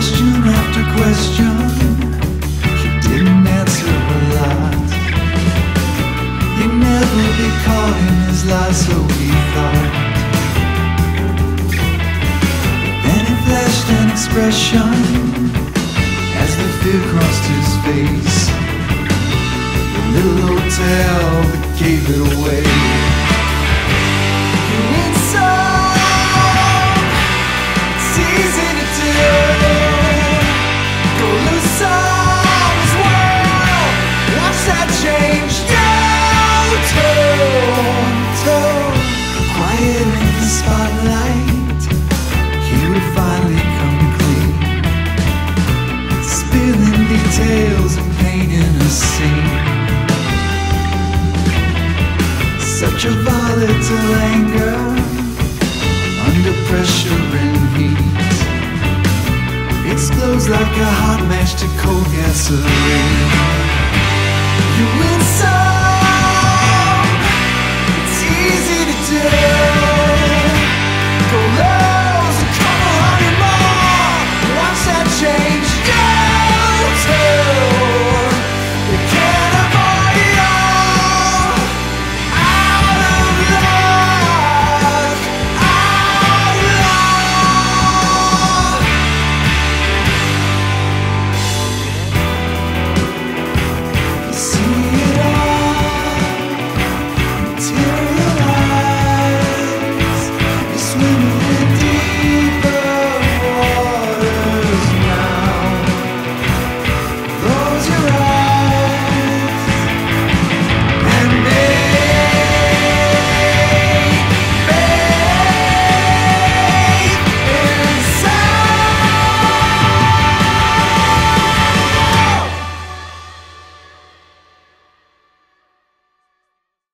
Question after question, he didn't answer a lot. He'd never be caught in his lies, so he thought. Then he flashed an expression as the fear crossed his face. The little hotel that gave it away. You need some, it's easy to do. Go lose some as well. Watch that change you too. Quiet in the spotlight, he would finally come clean, spilling details and painting a scene. Such a volatile anger under pressure and heat, explodes like a hot match to cold gasoline. You will